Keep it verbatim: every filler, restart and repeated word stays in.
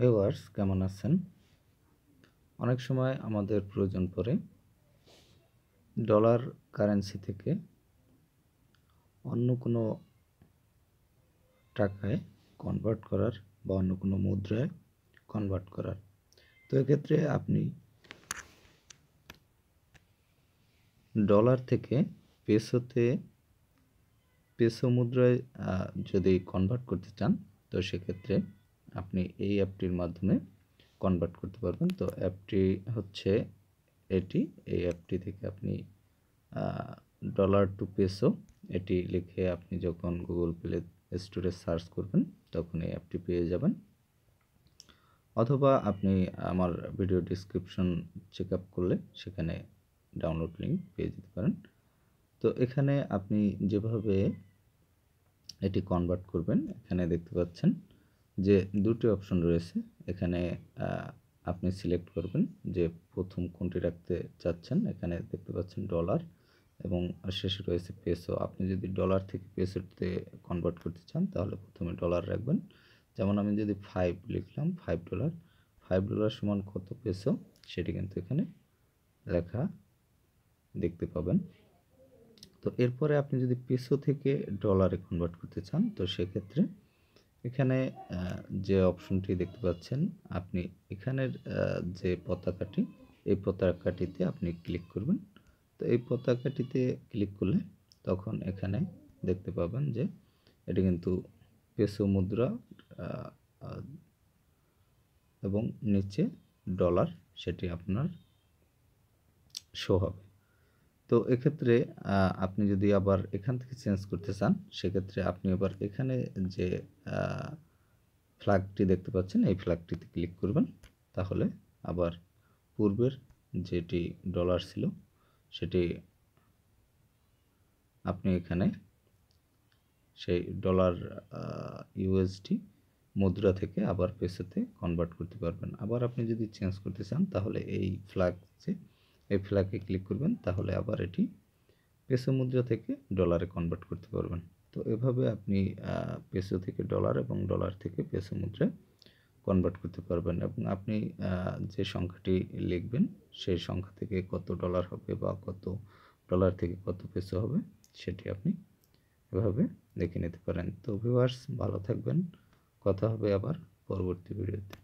Viewers কেমন আছেন? অনেক সময় আমাদের প্রয়োজন পড়ে ডলার কারেন্সি থেকে অন্য কোনো টাকায় কনভার্ট করার বা অন্য কোনো মুদ্রায় কনভার্ট করার। তো এক্ষেত্রে আপনি ডলার থেকে পেসোতে পেসো মুদ্রায় যদি কনভার্ট করতে চান, তো সেক্ষেত্রে আপনি এই অ্যাপটির মাধ্যমে কনভার্ট করতে পারবেন। তো অ্যাপটি হচ্ছে এটি। এই অ্যাপটি থেকে আপনি ডলার টু পেসো এটি লিখে আপনি যখন গুগল প্লে স্টোরে সার্চ করবেন তখন এই অ্যাপটি পেয়ে যাবেন, অথবা আপনি আমার ভিডিও ডিসক্রিপশন চেক আপ করলে সেখানে ডাউনলোড লিঙ্ক পেয়ে যেতে পারেন। তো এখানে আপনি যেভাবে এটি কনভার্ট করবেন, এখানে দেখতে পাচ্ছেন যে দুটি অপশন রয়েছে। এখানে আপনি সিলেক্ট করবেন যে প্রথম কোনটি রাখতে চাচ্ছেন। এখানে দেখতে পাচ্ছেন ডলার এবং শেষে রয়েছে পেসো। আপনি যদি ডলার থেকে পেসোতে কনভার্ট করতে চান তাহলে প্রথমে ডলার রাখবেন। যেমন আমি যদি ফাইভ লিখলাম, ফাইভ ডলার ফাইভ ডলার সমান কত পেসো সেটি কিন্তু এখানে লেখা দেখতে পাবেন। তো এরপরে আপনি যদি পেসো থেকে ডলারে কনভার্ট করতে চান, তো সেক্ষেত্রে এখানে যে অপশনটি দেখতে পাচ্ছেন, আপনি এখানের যে পতাকাটি, এই পতাকাটিতে আপনি ক্লিক করবেন। তো এই পতাকাটিতে ক্লিক করলে তখন এখানে দেখতে পাবেন যে এটি কিন্তু পেসো মুদ্রা এবং নিচে ডলার সেটি আপনার শো হবে। তো এক্ষেত্রে আপনি যদি আবার এখান থেকে চেঞ্জ করতে চান, সেক্ষেত্রে আপনি আবার এখানে যে ফ্ল্যাগটি দেখতে পাচ্ছেন এই ফ্ল্যাগটিতে ক্লিক করবেন। তাহলে আবার পূর্বের যেটি ডলার ছিল সেটি আপনি এখানে সেই ডলার ইউএসডি মুদ্রা থেকে আবার পেসোতে কনভার্ট করতে পারবেন। আবার আপনি যদি চেঞ্জ করতে চান তাহলে এই ফ্ল্যাগ যে এই ফ্ল্যাগে ক্লিক করবেন, তাহলে আবার এটি পেসো মুদ্রা থেকে ডলারে কনভার্ট করতে পারবেন। তো এভাবে আপনি পেসো থেকে ডলার এবং ডলার থেকে পেসো মুদ্রায় কনভার্ট করতে পারবেন এবং আপনি যে সংখ্যাটি লিখবেন সেই সংখ্যা থেকে কত ডলার হবে বা কত ডলার থেকে কত পেসো হবে সেটি আপনি এভাবে দেখে নিতে পারেন। তো ভিউয়ার্স ভালো থাকবেন, কথা হবে আবার পরবর্তী ভিডিওতে।